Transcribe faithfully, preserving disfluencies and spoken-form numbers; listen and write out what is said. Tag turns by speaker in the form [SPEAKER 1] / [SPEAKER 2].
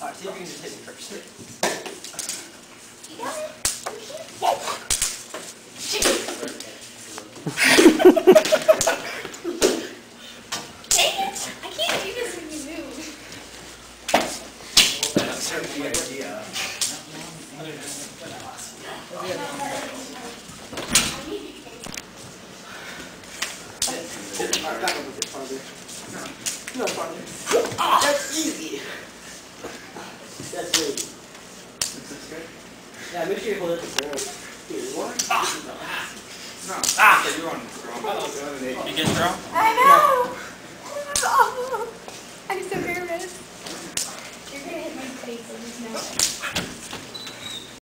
[SPEAKER 1] Alright, see if you can just hit me first.
[SPEAKER 2] You got it? Dang it! I can't do this when you move.
[SPEAKER 1] Well, that's certainly the idea. Alright, back up a bit farther. No, no farther. Ah, that's easy. That's really easy. Yeah, make sure you hold it to the ground. Here, one. Ah! No. Ah! You're on strong. You get strong?
[SPEAKER 2] I know! Oh, I'm so nervous. You're gonna hit my face, I just know it.